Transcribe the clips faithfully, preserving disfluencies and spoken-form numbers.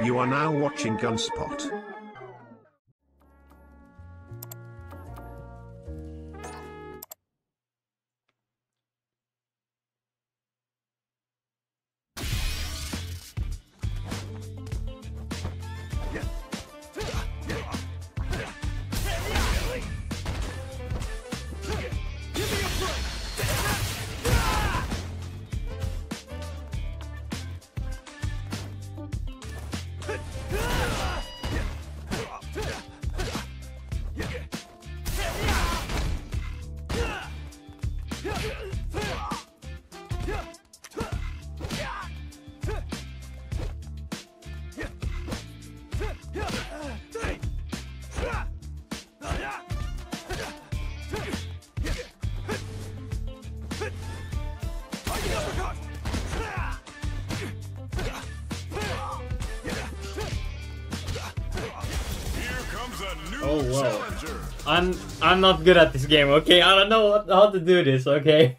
You are now watching Gunspot. Oh wow. I'm I'm not good at this game, okay? I don't know what, how to do this, okay?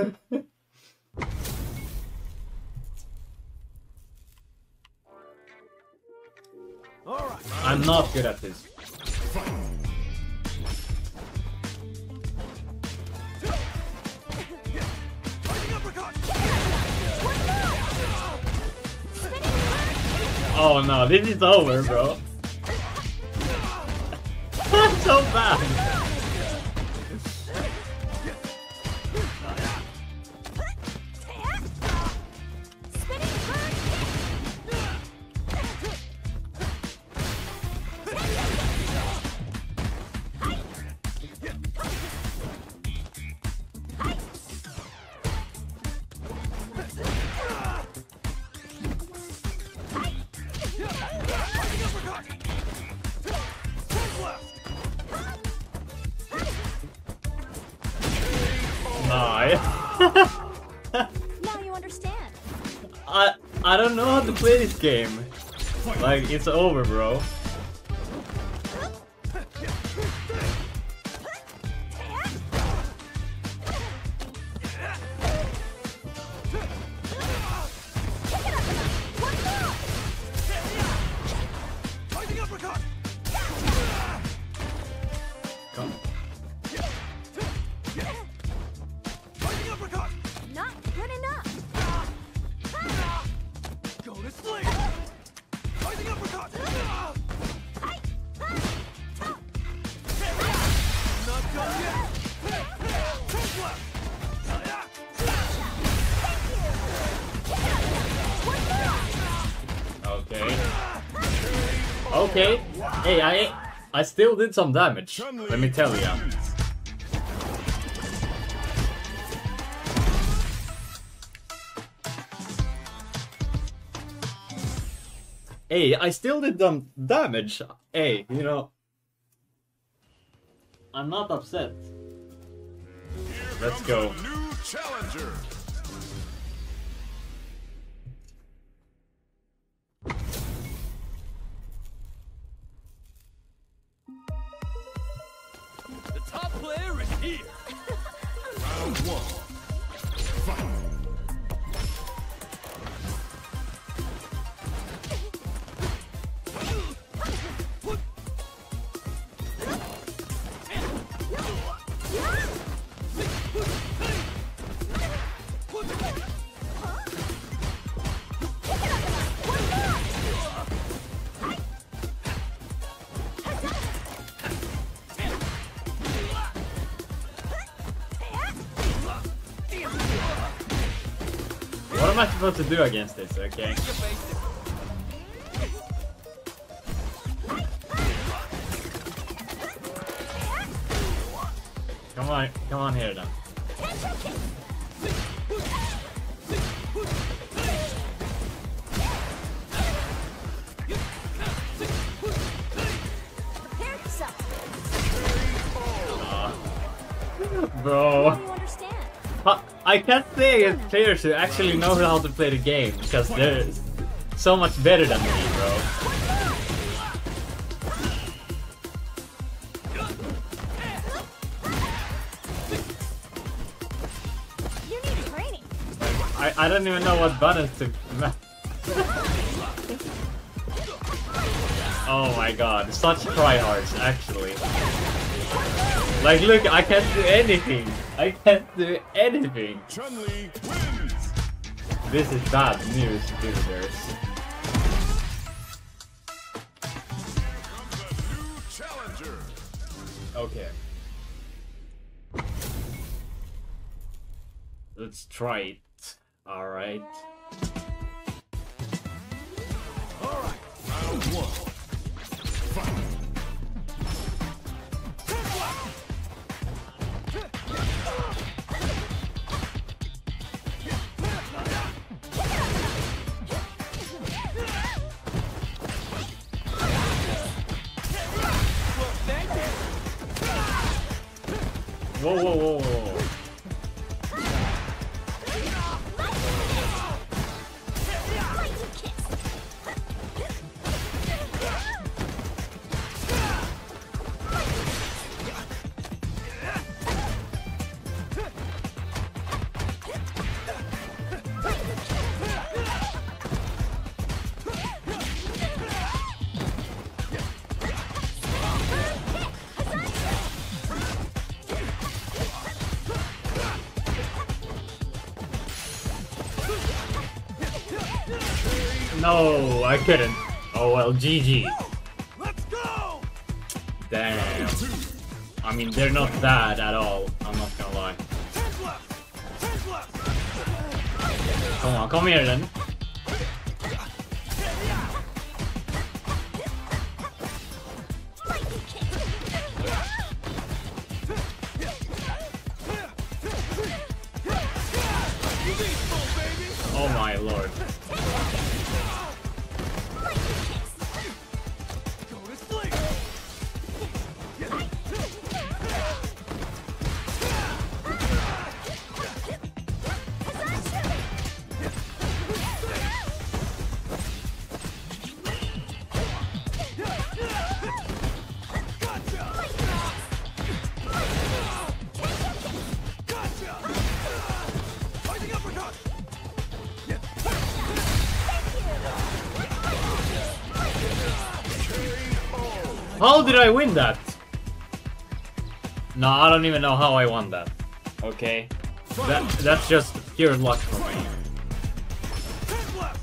I'm not good at this. Oh no, this is over, bro. That's so bad. Now you understand. I I don't know how to play this game. Like, it's over, bro. Come. Not good enough. Go to sleep. Fighting uppercut. Not done yet. Turn left. Okay. Okay. Hey, I I still did some damage. Let me tell you. Hey, I still did some damage. Hey, you know, I'm not upset. Let's go. New challenger. The top player is here. Round one. Fight. What am I supposed to do against this, okay? Come on, come on here then. Uh, bro. Now you understand. I, I can't say against players who actually know how to play the game because they're so much better than me, bro. You need training. I, I don't even know what buttons to... Oh my god, such tryhards, actually. Like, look, I can't do anything. I can't do anything. Chun-Li wins. This is bad news, visitors. Comes a new challenger. Okay. Let's try it. Alright. All right. Round one. Fight. Whoa, whoa, whoa, whoa. No, I couldn't. Oh well, G G. Let's go. Damn. I mean, they're not bad at all. I'm not gonna lie. Ten left. Ten left. Come on, come here then. Oh my lord. Go to sleep. How did I win that? No, I don't even know how I won that. Okay. That that's just pure luck for me. Ten left.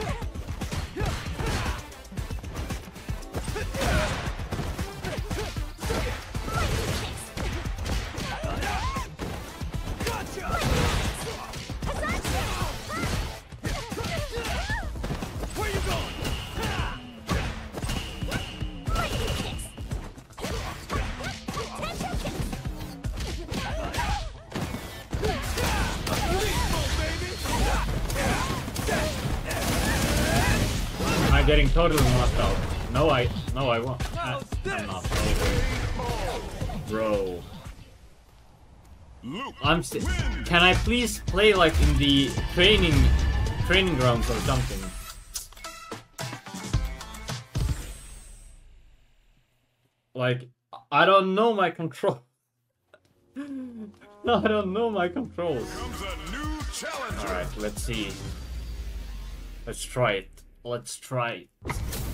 Where you going? Am I getting totally knocked out? No, I no, I won't. I, I'm not. Bro. Luke I'm st wins. Can I please play like in the training training grounds or something? Like, I don't know my control. I don't know my controls. Comes a new challenger. Alright, let's see. Let's try it. Let's try it.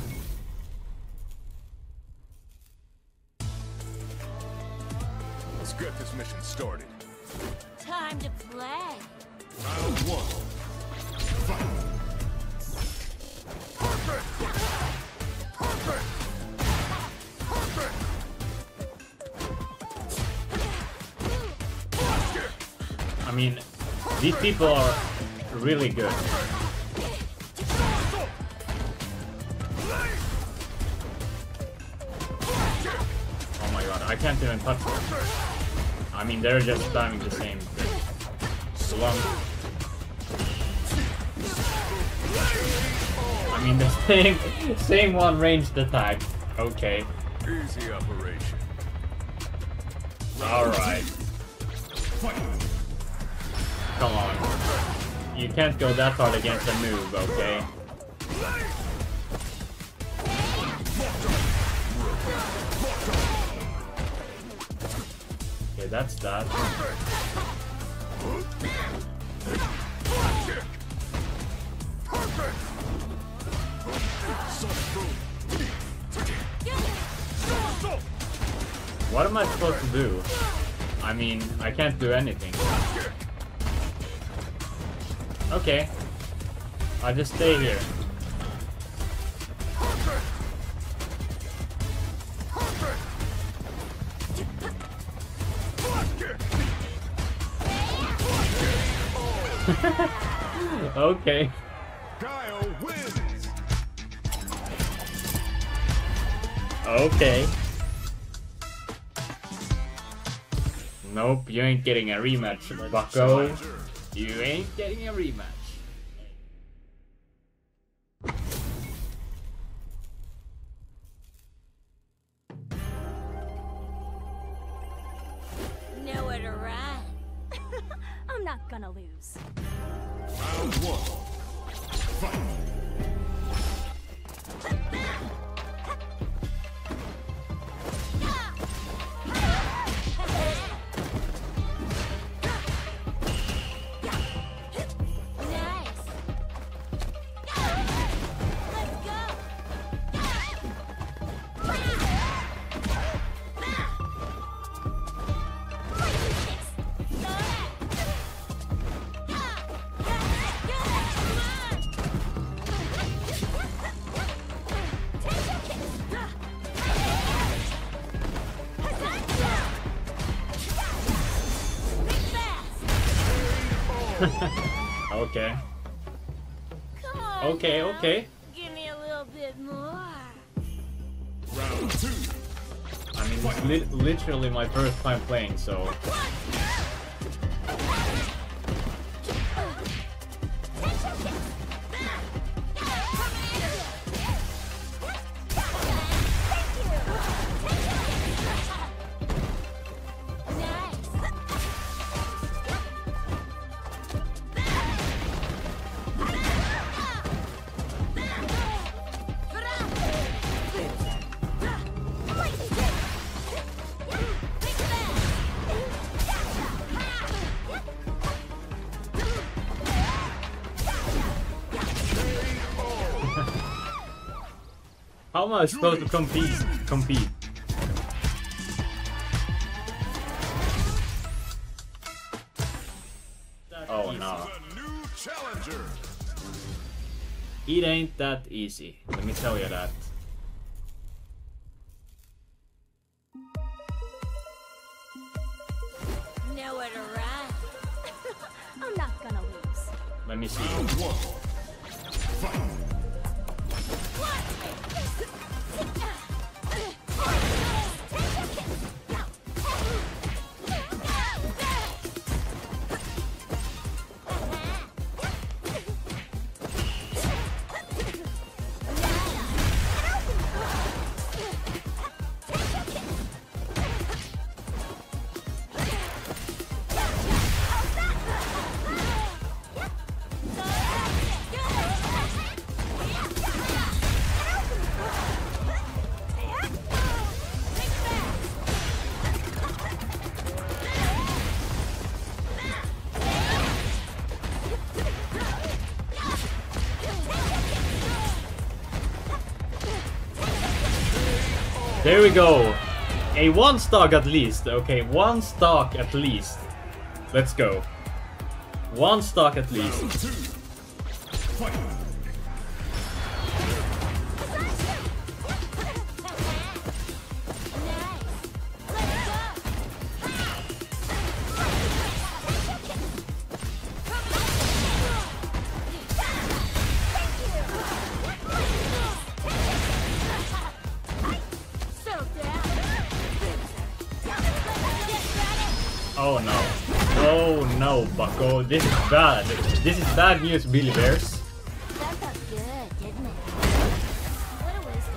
Let's get this mission started. Time to play. Round one. Fight. Perfect. Perfect. Perfect. I mean, these people are really good. Oh my god, I can't even touch them. I mean, they're just spamming the same thing. Slump. I mean, the same, same one ranged attack. Okay. Easy operation. Alright. Come on. You can't go that hard against a move, okay? Okay, that's that. What am I supposed to do? I mean, I can't do anything. Okay. I'll just stay here. Okay. Guile wins. Okay. Nope, you ain't getting a rematch, bucko. Challenger. You ain't getting a rematch. Nowhere to run. I'm not gonna lose. Round one. Fight. Nice. Let's go. Okay. Come on. Okay, now. okay. Give me a little bit more. Round two. I mean, it's li literally my first time playing, so... How am I supposed to compete? Compete? Oh no. The new challenger. It ain't that easy. Let me tell you that. Nowhere to run. I'm not gonna lose. Let me see. Round one. Fight. There we go. A one stock at least. Okay, one stock at least. Let's go. One stock at least. Round two. Fight. Oh no. Oh no, bucko. This is bad. This is bad news, Billy Bears. That felt good, didn't it? What a waste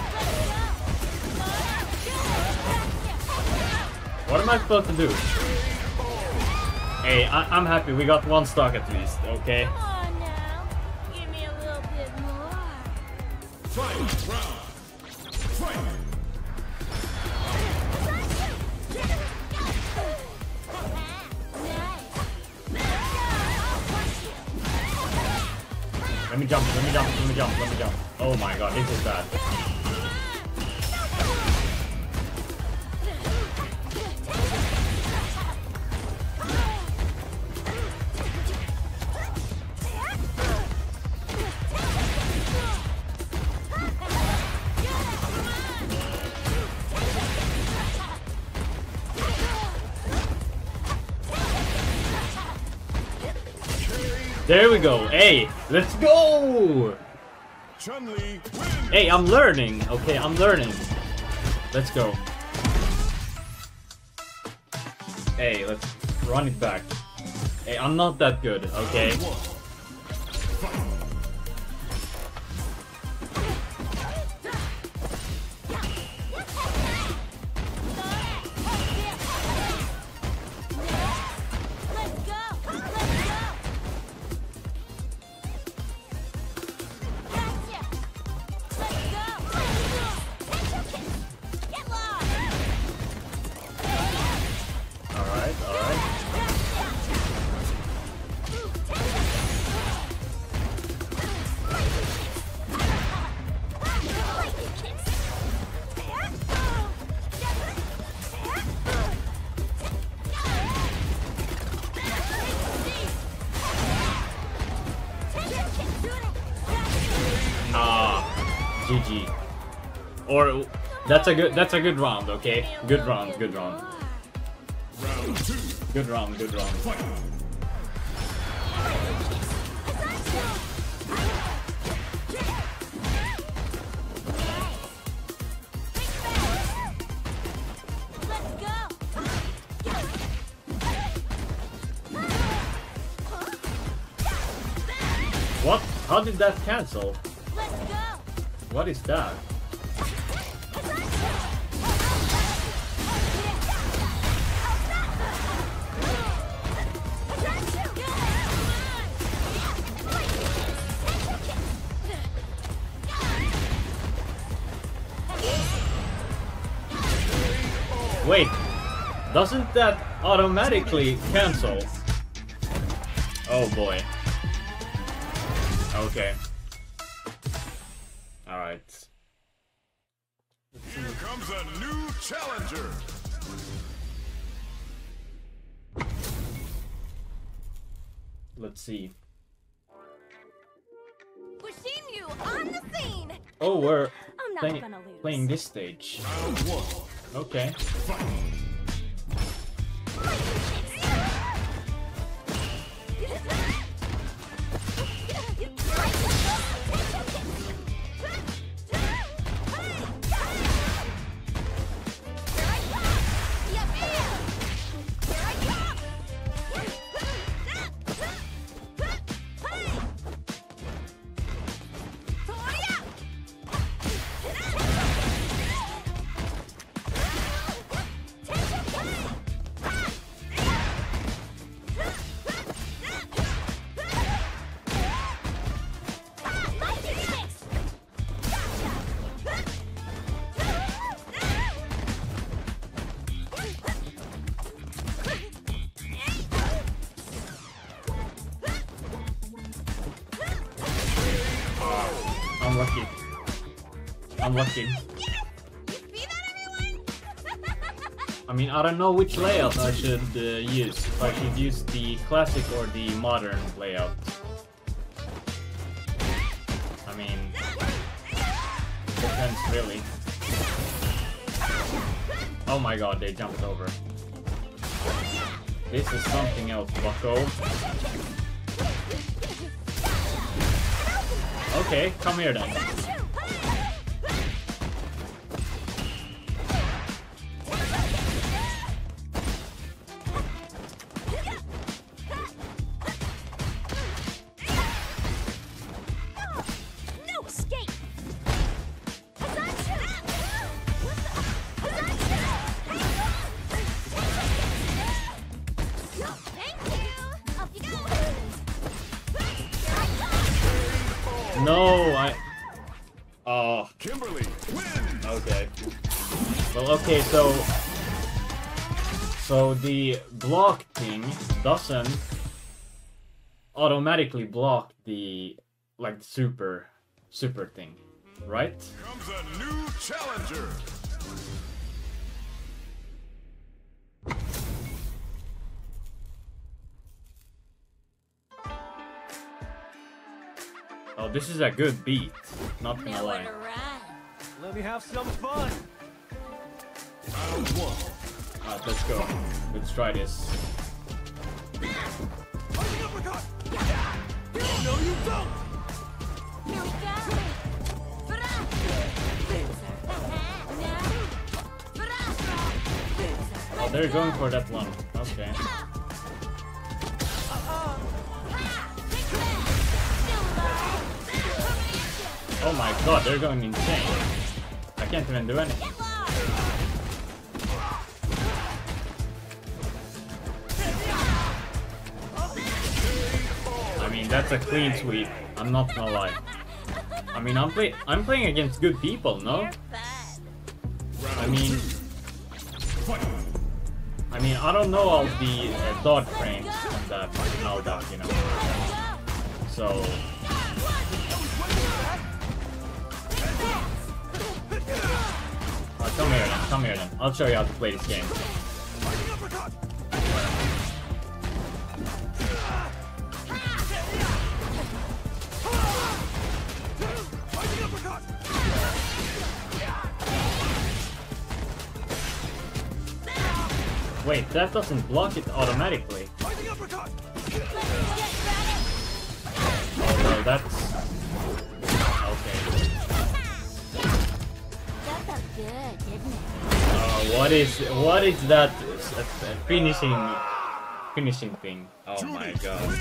of time. What am I supposed to do? Hey, I I'm happy we got one stock at least, okay? Come on now. Give me a little bit more. Fight. Round. Fight. Let me jump, let me jump, let me jump, let me jump. Oh my god, this is bad. There we go. Hey, let's go. Chun-Li win. Hey, I'm learning. Okay, I'm learning. Let's go. Hey, let's run it back. Hey, I'm not that good, okay? Alright, alright. Nah, G G. Or that's a good that's a good round, okay? Good round, good round. Round two. Good round, good round. Fight. What? How did that cancel? What is that? Wait, doesn't that automatically cancel? Oh boy. Okay. Alright. Here comes a new challenger. Let's see. We're seeing you on the scene. Oh, we're I'm not play gonna lose. playing this stage. Round one. Okay. Fight. Unlucky. Unlucky. I mean, I don't know which layout I should uh, use. If I should use the classic or the modern layout. I mean, depends really. Oh my god, they jumped over. This is something else, bucko. Okay, come here then. No escape. Thank you. Off you go. No, I... Oh, Kimberly wins. okay. Well, okay, so... So the block thing doesn't automatically block the, like, super, super thing, right? Comes a new challenger. Oh, this is a good beat, not gonna Nowhere lie. to run. Let me have some fun. Round one. Alright, let's go. Let's try this. Uppercut. No, you don't! Here we go. Fra! Oh, they're going for that one. Okay. Oh my god, they're going insane. I can't even do anything. I mean, that's a clean sweep. I'm not gonna lie. I mean, I'm play I'm playing against good people, no? I mean, I mean, I don't know all the uh, dodge frames on that null dog, you know. So, oh, come here then, come here then. I'll show you how to play this game. Wait, that doesn't block it automatically. Oh no, that's... Okay. That felt good, didn't it? Uh, what is... What is that uh, uh, finishing... Finishing thing? Oh my god.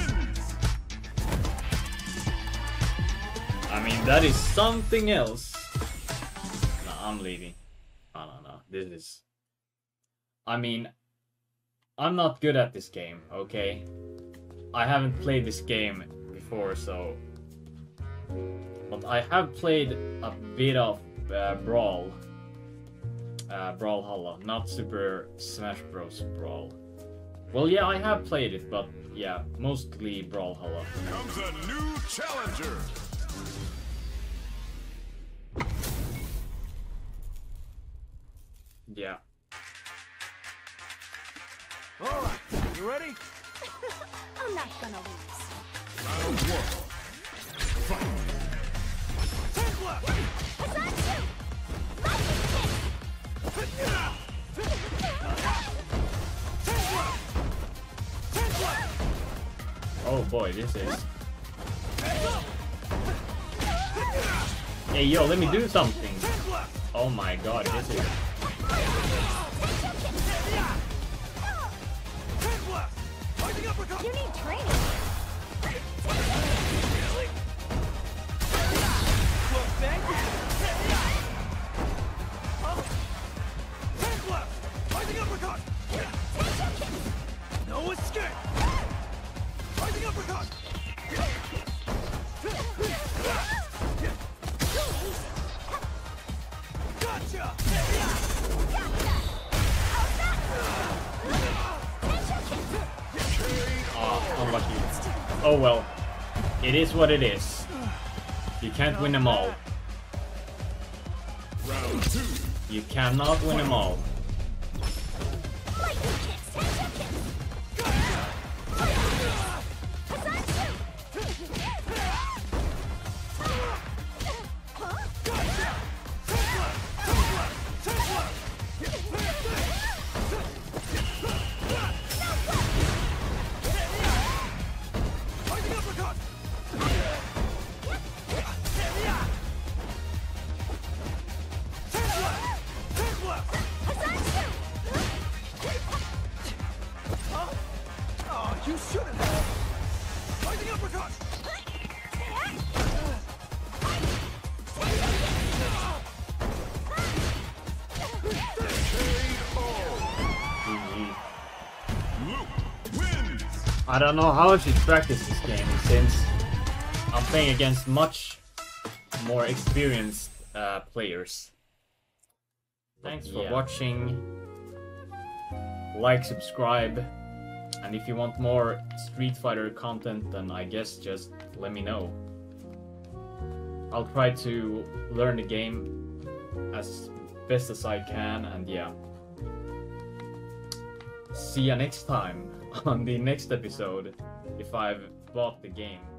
I mean, that is something else. No, I'm leaving. No, no, no. This is... I mean... I'm not good at this game, okay? I haven't played this game before, so... But I have played a bit of uh, Brawl. Uh, Brawlhalla, not Super Smash Bros. Brawl. Well, yeah, I have played it, but yeah, mostly Brawlhalla. Comes a new challenger. Yeah. All right, you ready? I'm not gonna lose. Round one. Fight. Take left! Oh boy, this is... Hey yo, let me do something! Oh my god, this is... You need training. No escape! Rising uppercut! Gotcha! Oh, unlucky. Oh well. It is what it is. You can't win them all. Round two. You cannot win them all. You shouldn't have! Rising uppercut! Luke wins. I don't know how I should practice this game since I'm playing against much more experienced uh, players. Thanks for Yeah. watching. Like, subscribe, and if you want more Street Fighter content, then I guess just let me know. I'll try to learn the game as best as I can, and yeah. See ya next time on the next episode if I've bought the game.